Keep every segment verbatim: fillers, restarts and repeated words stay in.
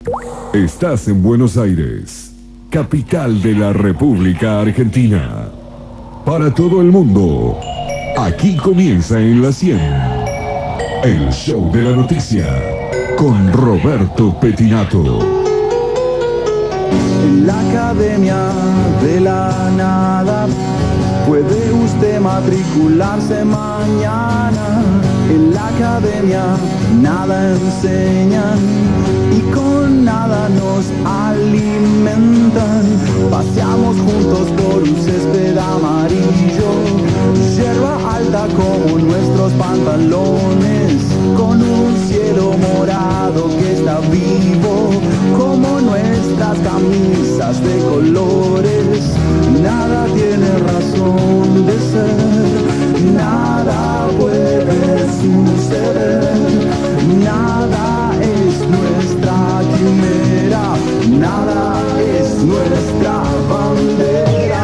Estás en Buenos Aires, capital de la República Argentina. Para todo el mundo, aquí comienza en la cien, el show de la noticia, con Roberto Petinato. En la Academia de la Nada puede usted matricularse mañana. En la Academia nada enseñan y con nada nos alimentan. Paseamos juntos por un césped amarillo, yerba alta como nuestros pantalones, con un cielo morado que está vivo como nuestras camisas de colores. Nada tiene razón de ser, nada puede suceder, nada es nuestra quimera, nada es nuestra bandera.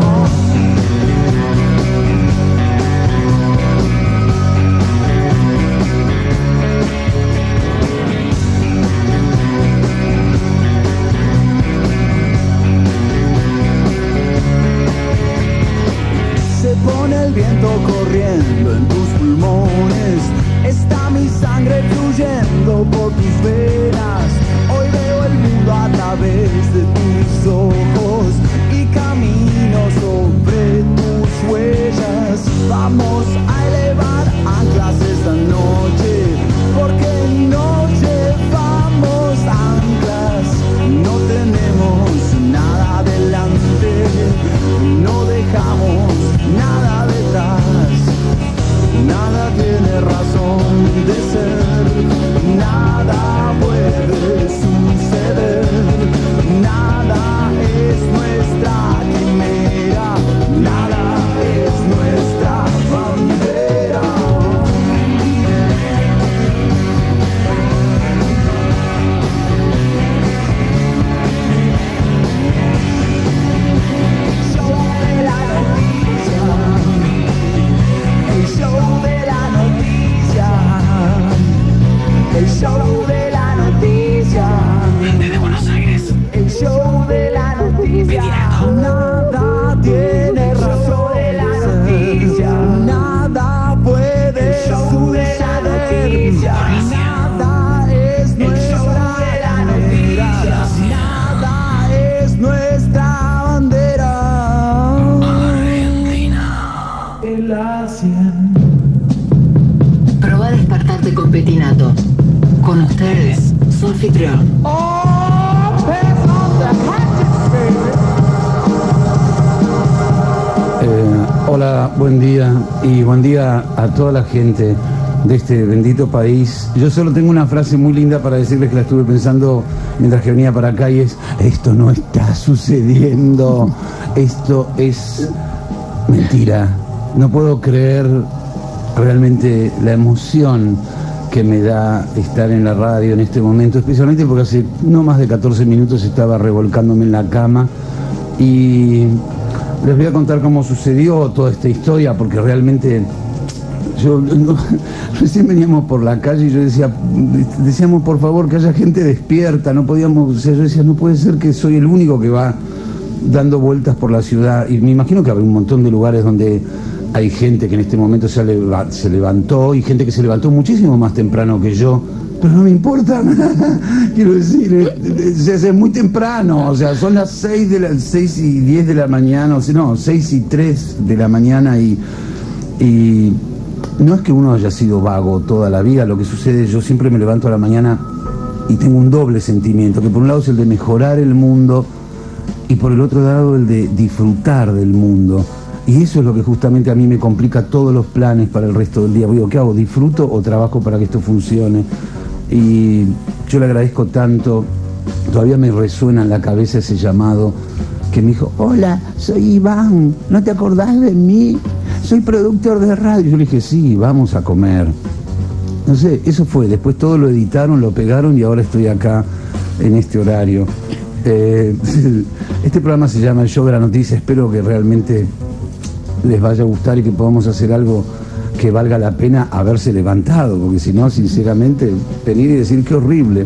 Pone el viento corriendo en tus pulmones, está mi sangre fluyendo por tus venas. Hoy veo el mundo a través de tus ojos y camino sobre tus huellas. Vamos a elevar anclas esta noche, porque no llevamos anclas, no tenemos nada adelante, no dejamos nada detrás, nada tiene razón de ser, nada puede suceder, nada es nuestra quimera, nada es nuestra bandera. El show de la noticia, desde Buenos Aires. El show de la noticia, nada tiene razón de la noticia, nada puede suceder, nada es nuestra bandera, nada es nuestra bandera. Argentina. El A cien. Proba a despertarte con Petinato. Con ustedes, su anfitrión. Eh, hola, buen día y buen día a toda la gente de este bendito país. Yo solo tengo una frase muy linda para decirles que la estuve pensando mientras que venía para acá y es: esto no está sucediendo, esto es mentira. No puedo creer realmente la emoción que me da estar en la radio en este momento, especialmente porque hace no más de catorce minutos estaba revolcándome en la cama y les voy a contar cómo sucedió toda esta historia, porque realmente yo no, recién veníamos por la calle y yo decía, decíamos por favor que haya gente despierta, no podíamos, o sea, yo decía, no puede ser que soy el único que va dando vueltas por la ciudad, y me imagino que habrá un montón de lugares donde hay gente que en este momento se, leva, se levantó y gente que se levantó muchísimo más temprano que yo, pero no me importa nada. Quiero decir, es, es, es muy temprano, o sea, son las seis de las seis y diez de la mañana, o sea, no, seis y tres de la mañana y, y no es que uno haya sido vago toda la vida, lo que sucede, yo siempre me levanto a la mañana y tengo un doble sentimiento, que por un lado es el de mejorar el mundo y por el otro lado el de disfrutar del mundo. Y eso es lo que justamente a mí me complica todos los planes para el resto del día. Digo, ¿qué hago? ¿Disfruto o trabajo para que esto funcione? Y yo le agradezco tanto. Todavía me resuena en la cabeza ese llamado que me dijo: hola, soy Iván, ¿no te acordás de mí? Soy productor de radio. Yo le dije, sí, vamos a comer. No sé, eso fue. Después todo lo editaron, lo pegaron y ahora estoy acá en este horario. Eh, este programa se llama El Show de la Noticia. Espero que realmente les vaya a gustar y que podamos hacer algo que valga la pena haberse levantado, porque si no, sinceramente, venir y decir qué horrible.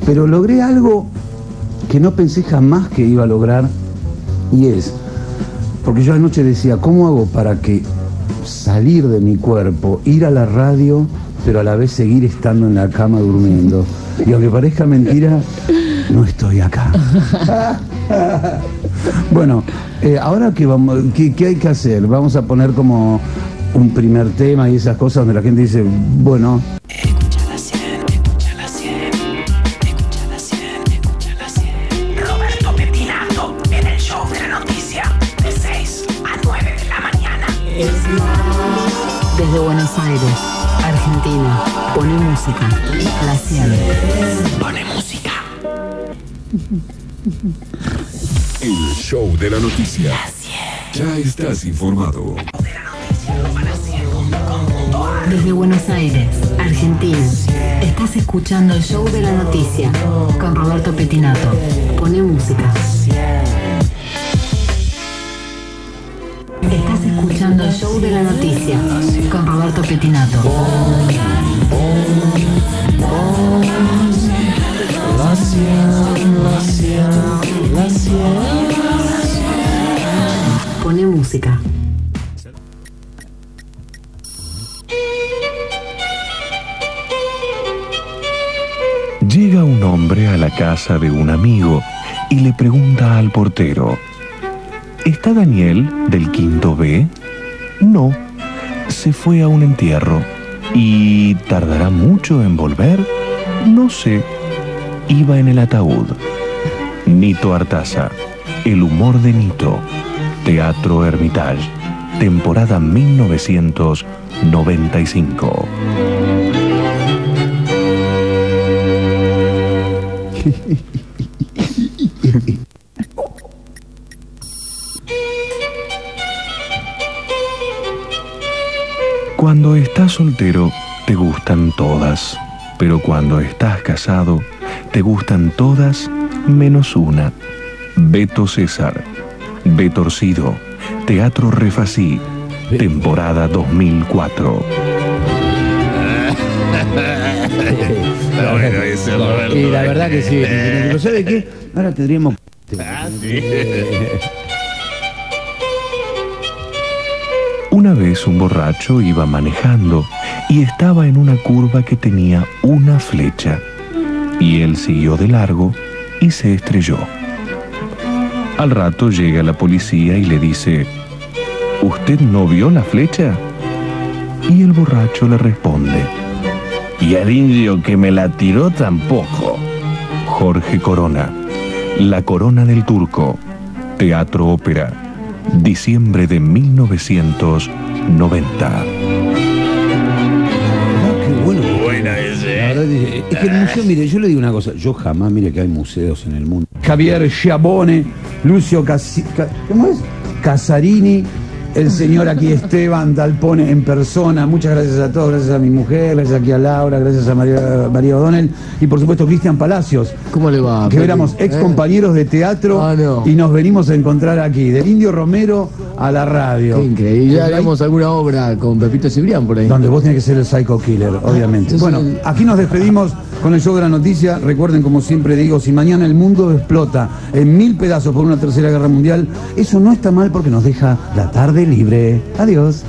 pero logré algo que no pensé jamás que iba a lograr, y es, porque yo anoche decía, ¿cómo hago para que salir de mi cuerpo, ir a la radio, pero a la vez seguir estando en la cama durmiendo? Y aunque parezca mentira, no estoy acá. Bueno, eh, ahora que vamos, ¿qué, qué hay que hacer? Vamos a poner como un primer tema y esas cosas donde la gente dice, bueno... Escucha la cien, escucha la cien, escucha la cien, escucha la cien. Roberto Petinato en el show de la noticia, de seis a nueve de la mañana. Desde Buenos Aires, Argentina, pone música, la cien. Pone música. El show de la noticia. Ya estás informado. Desde Buenos Aires, Argentina, estás escuchando el show de la noticia con Roberto Petinato. Pone música. Estás escuchando el show de la noticia con Roberto Petinato. La cien, la cien, la cien. Pone música. Llega un hombre a la casa de un amigo y le pregunta al portero: ¿está Daniel del quinto B? No, se fue a un entierro. ¿Y tardará mucho en volver? No sé. Iba en el ataúd. Nito Artaza, el humor de Nito, Teatro Hermitage, temporada mil novecientos noventa y cinco. Cuando estás soltero, te gustan todas, pero cuando estás casado, te gustan todas menos una. Beto César, Betorcido, Teatro Refací, temporada dos mil cuatro. Está bueno ese, Roberto. Y la verdad que sí. ¿Pero sabe qué? Ahora tendríamos... Una vez un borracho iba manejando y estaba en una curva que tenía una flecha. Y él siguió de largo y se estrelló. Al rato llega la policía y le dice: ¿usted no vio la flecha? Y el borracho le responde: y al indio que me la tiró tampoco. Jorge Corona, La Corona del Turco, Teatro Ópera, diciembre de mil novecientos noventa. Qué bueno. Buena ese. La verdad es es que el museo, mire, yo le digo una cosa, yo jamás, mire que hay museos en el mundo. Javier Schiavone, Lucio Casi, Ca- ¿cómo es? Casarini, el señor aquí Esteban Dalpone en persona. Muchas gracias a todos, gracias a mi mujer, gracias aquí a Laura, gracias a María, María O'Donnell y por supuesto Cristian Palacios. ¿Cómo le va? Que Pepe? éramos ex compañeros de teatro Ah, no. y nos venimos a encontrar aquí, del Indio Romero a la radio. Qué increíble. Ya haremos alguna obra con Pepito Cibrián por ahí. Donde vos tenés que ser el Psycho Killer, obviamente. Yo soy Bueno, el- aquí nos despedimos con el show de la noticia. Recuerden, como siempre digo, si mañana el mundo explota en mil pedazos por una tercera guerra mundial, eso no está mal porque nos deja la tarde libre. Adiós.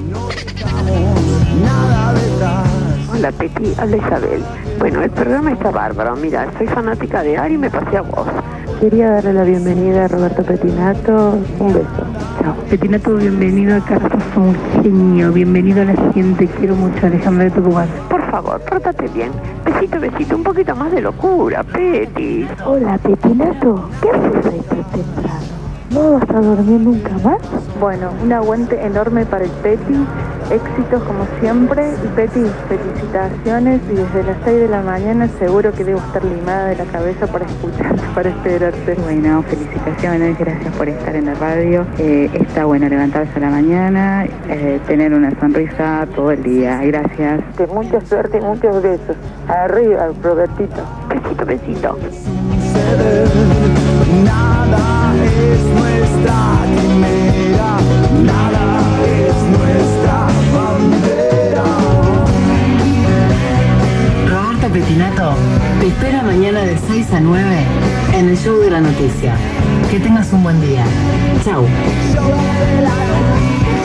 Nada detrás. Hola Peti, habla Isabel. Bueno, el programa está bárbaro. Mira, soy fanática de Ari y me pasé a vos. Quería darle la bienvenida a Roberto Petinato. Un beso. Chao. Petinato, bienvenido acá. Sos un genio. Bienvenido a la gente. Quiero mucho, Alejandra de Tucumán. Por favor, pórtate bien. Besito, besito, un poquito más de locura, Peti. Hola, Petinato. ¿Qué haces ahí tan temprano? ¿No vas a dormir nunca más? Bueno, un aguante enorme para el Peti. Éxitos como siempre. Y Peti, felicitaciones. Y desde las seis de la mañana seguro que debo estar limada de la cabeza para escucharte, para esperarte. Bueno, felicitaciones. Gracias por estar en la radio. Eh, está bueno levantarse a la mañana, eh, tener una sonrisa todo el día. Gracias. De mucha suerte y muchos besos. Arriba, Robertito. Besito, besito. Ceder. Nada es nuestra quimera. Nada es nuestra bandera. Roberto Petinato te espera mañana de seis a nueve en el Show de la Noticia. Que tengas un buen día. Chau. Show de la noticia.